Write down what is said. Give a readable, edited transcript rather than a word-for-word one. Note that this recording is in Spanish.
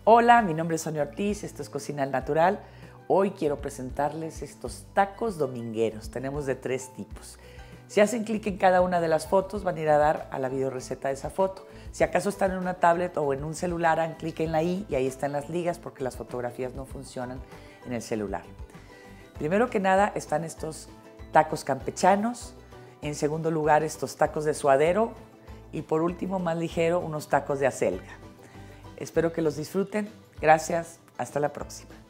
Hola, mi nombre es Sonia Ortiz, esto es Cocina al Natural. Hoy quiero presentarles estos tacos domingueros. Tenemos de 3 tipos. Si hacen clic en cada una de las fotos, van a ir a dar a la videoreceta de esa foto. Si acaso están en una tablet o en un celular, hagan clic en la i y ahí están las ligas porque las fotografías no funcionan en el celular. Primero que nada están estos tacos campechanos. En segundo lugar, estos tacos de suadero. Y por último, más ligero, unos tacos de acelga. Espero que los disfruten. Gracias. Hasta la próxima.